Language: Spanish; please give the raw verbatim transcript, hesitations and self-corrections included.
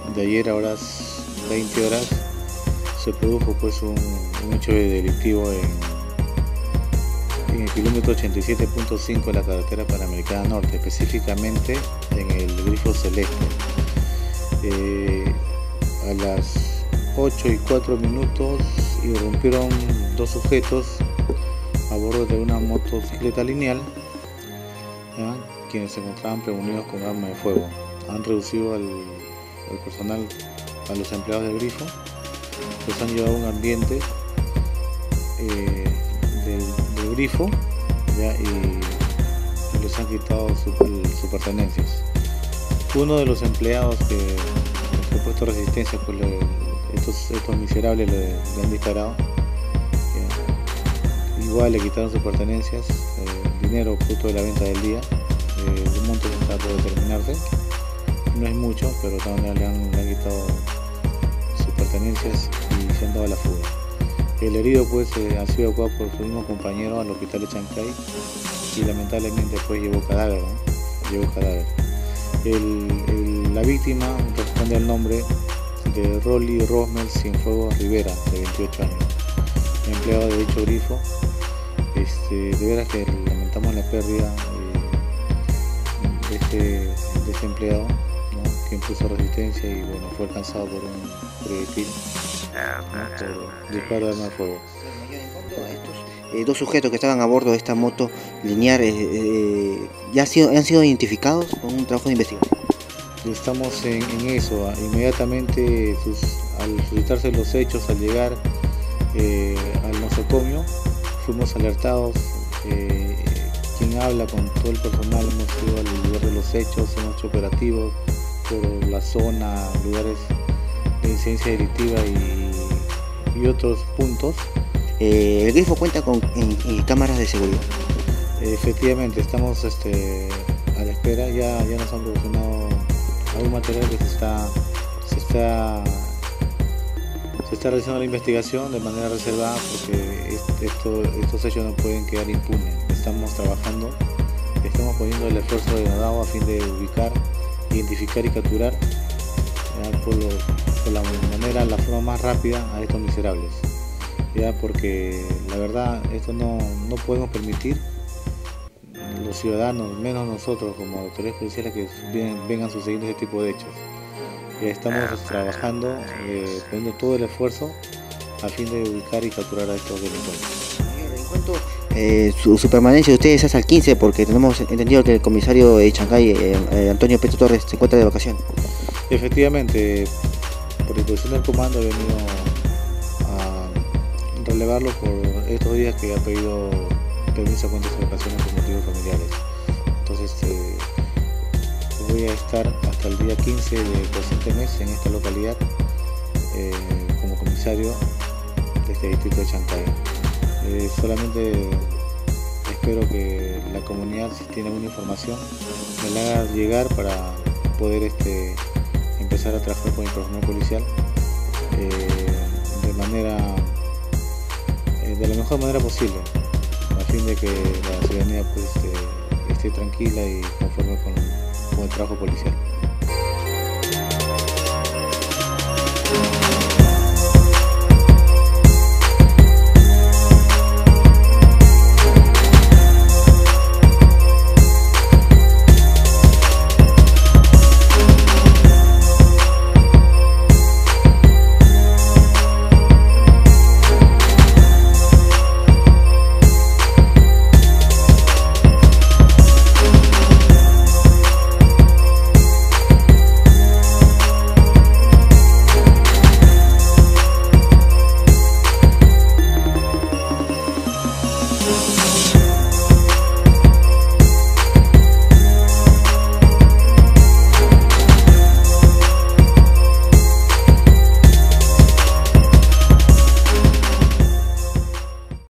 de ayer a horas veinte horas se produjo pues un, un hecho delictivo en, en el kilómetro ochenta y siete punto cinco de la carretera Panamericana Norte, específicamente en el Grifo Celeste. Eh, a las ocho y cuatro minutos irrumpieron dos sujetos a bordo de una motocicleta lineal, ¿ya?, quienes se encontraban prevenidos con arma de fuego. Han reducido al, al personal, a los empleados del Grifo, los han llevado a un ambiente eh, del, del Grifo, ¿ya?, y les han quitado sus su pertenencias. Uno de los empleados que ha puesto resistencia, pues le, estos, estos miserables le, le han disparado, ¿ya? Igual le quitaron sus pertenencias, eh, dinero fruto de la venta del día, eh, el monto está por determinarse, no es mucho, pero también le han, le han quitado sus pertenencias y se han dado a la fuga. El herido pues eh, ha sido evacuado por su mismo compañero al hospital de Chancay y lamentablemente pues llevó cadáver, ¿no? Llevó cadáver. El, el, la víctima responde al nombre de Rolly Rosmel Cienfuegos Rivera, de veintiocho años, empleado de dicho Grifo. Este, de veras que lamentamos la pérdida eh, de, este, de este empleado, ¿no?, que impuso resistencia y bueno, fue alcanzado por un proyectil, ¿no?, por disparo de arma de fuego. Eh, dos sujetos que estaban a bordo de esta moto lineal eh, eh, ya han sido, han sido identificados con un trabajo de investigación. Estamos en, en eso. Inmediatamente sus, al suscitarse los hechos, al llegar eh, al nosocomio, fuimos alertados. Eh, quien habla con todo el personal, hemos ido al lugar de los hechos, hemos hecho operativos por la zona, lugares de incidencia delictiva y, y otros puntos. Eh, el Grifo cuenta con en, en cámaras de seguridad. Efectivamente, estamos este, a la espera. Ya, ya nos han proporcionado algún material que se está, se está se está realizando la investigación de manera reservada, porque esto, estos hechos no pueden quedar impunes. Estamos trabajando, estamos poniendo el esfuerzo denodado a fin de ubicar, identificar y capturar, ya, por, lo, por la manera, la forma más rápida a estos miserables. Ya, porque la verdad esto no, no podemos permitir, los ciudadanos, menos nosotros como autoridades policiales, que vienen, vengan sucediendo este tipo de hechos. Ya estamos trabajando, eh, poniendo todo el esfuerzo a fin de ubicar y capturar a estos delincuentes. Eh, su, su permanencia de ustedes es hasta el quince, porque tenemos entendido que el comisario de Chancay, eh, eh, Antonio Petro Torres, se encuentra de vacaciones. Efectivamente, por disposición del comando he venido relevarlo por estos días que ha pedido permiso contra sus vacaciones por motivos familiares. Entonces eh, voy a estar hasta el día quince del presente mes en esta localidad eh, como comisario de este distrito de Chancay. Eh, solamente espero que la comunidad, si tiene alguna información, me la haga llegar para poder este, empezar a trabajar con el personal policial eh, de manera de la mejor manera posible, a fin de que la ciudadanía pues, esté, esté tranquila y conforme con, con el trabajo policial.